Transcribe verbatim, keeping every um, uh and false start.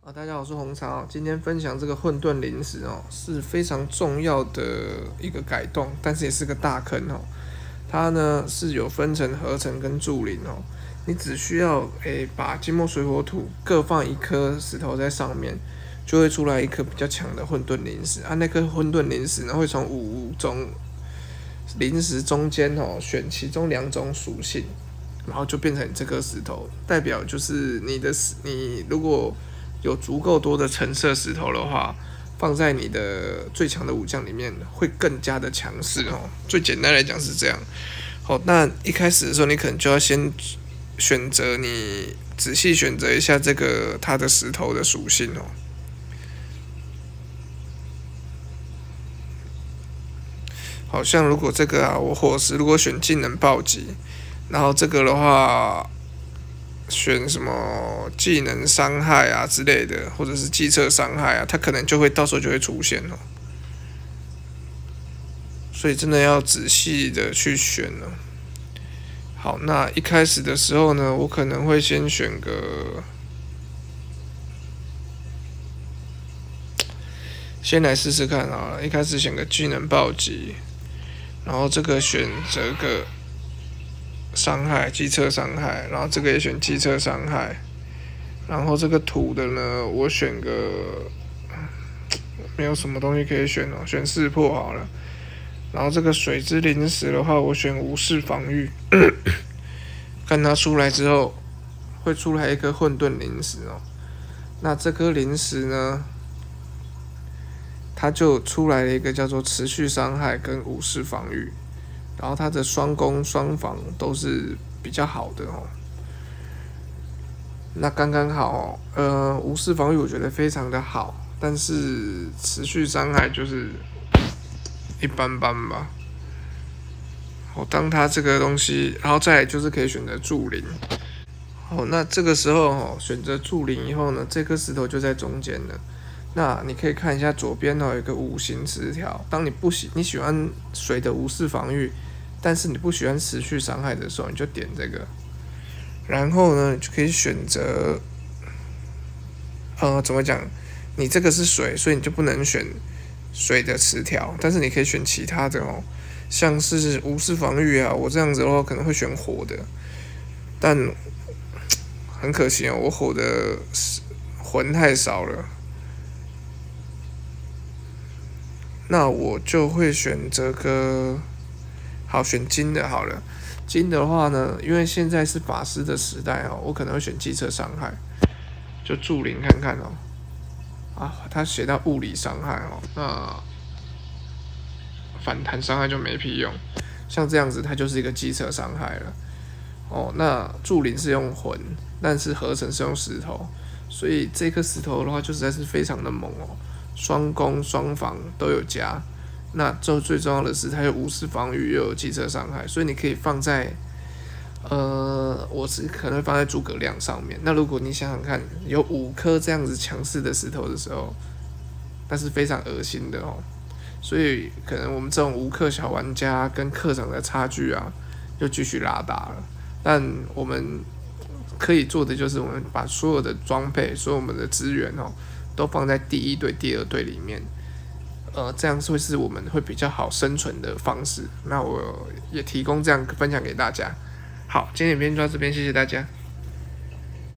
啊，大家好，我是红茶哦。今天分享这个混沌灵石哦，是非常重要的一个改动，但是也是个大坑哦。它呢是有分成合成跟铸灵哦。你只需要诶把金木水火土各放一颗石头在上面，就会出来一颗比较强的混沌灵石啊。那颗混沌灵石呢会从五种灵石中间哦选其中两种属性，然后就变成这颗石头，代表就是你的你如果有足够多的橙色石头的话，放在你的最强的武将里面会更加的强势哦。最简单来讲是这样。好，那一开始的时候，你可能就要先选择你仔细选择一下这个它的石头的属性哦。好像如果这个啊，我火石如果选技能暴击，然后这个的话。选什么技能伤害啊之类的，或者是计测伤害啊，它可能就会到时候就会出现哦。所以真的要仔细的去选了。好，那一开始的时候呢，我可能会先选个，先来试试看啊。一开始选个技能暴击，然后这个选择个。伤害计测伤害，然后这个也选计测伤害，然后这个土的呢，我选个没有什么东西可以选哦，选四破好了。然后这个水之灵石的话，我选无视防御，看它出来之后会出来一颗混沌灵石哦。那这颗灵石呢，它就出来了一个叫做持续伤害跟无视防御。然后它的双攻双防都是比较好的哦，那刚刚好哦。呃，无视防御我觉得非常的好，但是持续伤害就是一般般吧。好，当它这个东西，然后再来就是可以选择铸灵。好，那这个时候哦，选择铸灵以后呢，这颗石头就在中间了。那你可以看一下左边哦，有一个五行词条。当你不喜你喜欢水的无视防御，但是你不喜欢持续伤害的时候，你就点这个。然后呢，你就可以选择，呃，怎么讲？你这个是水，所以你就不能选水的词条，但是你可以选其他的哦，像是无视防御啊。我这样子的话可能会选火的，但很可惜哦，我火的魂太少了。那我就会选择个，好，选金的好了。金的话呢，因为现在是法师的时代哦，我可能会选计测伤害，就铸灵看看哦。啊，他写到物理伤害哦，那反弹伤害就没屁用。像这样子，它就是一个计测伤害了。哦，那铸灵是用魂，但是合成是用石头，所以这颗石头的话，就实在是非常的猛哦。双攻双防都有加，那最最重要的是它有无视防御又有计测伤害，所以你可以放在，呃，我是可能会放在诸葛亮上面。那如果你想想看，有五颗这样子强势的石头的时候，那是非常恶心的哦。所以可能我们这种无氪小玩家跟课长的差距啊，就继续拉大了。但我们可以做的就是，我们把所有的装备、所有我们的资源哦。都放在第一队、第二队里面，呃，这样会是我们会比较好生存的方式。那我也提供这样分享给大家。好，今天影片就到这边，谢谢大家。